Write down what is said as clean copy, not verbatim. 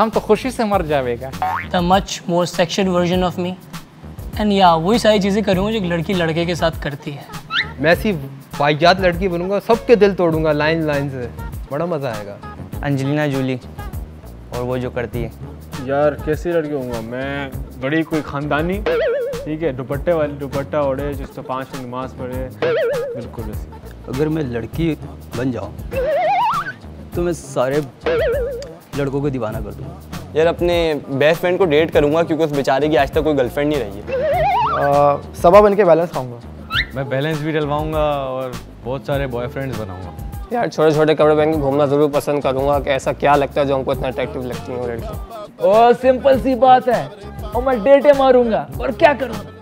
हम तो खुशी से मर जाएगा। The much more sexual version of me and या वही सारी चीज़ें करूँगा जो एक लड़की लड़के के साथ करती है। मैं ऐसी वाहियात लड़की बनूंगा, सबके दिल तोड़ूंगा लाइन लाइन से, बड़ा मज़ा आएगा। अंजलिना जूली, और वो जो करती है। यार कैसी लड़की होऊंगा मैं, बड़ी कोई खानदानी, ठीक है, दुपट्टे वाली, दुपट्टा ओढ़े, जिससे 5 वक्त नमाज पढ़े, बिल्कुल वैसी। अगर मैं लड़की बन जाऊँ तो मैं सारे लड़कों को दीवाना कर दूँगा। यार अपने बेस्ट फ्रेंड को डेट करूंगा क्योंकि उस बेचारे की आज तक कोई गर्लफ्रेंड नहीं रही है। सबा बन के बैलेंस खाऊंगा। मैं बैलेंस भी डलवाऊंगा और बहुत सारे बॉयफ्रेंड्स बनाऊंगा। यार छोटे छोटे कपड़े पहन के घूमना ज़रूर पसंद करूंगा कि ऐसा क्या लगता है जो हमको इतना अट्रैक्टिव लगती है वो लड़की। ओ सिंपल सी बात है, और मैं डेटे मारूंगा और क्या करूँगा।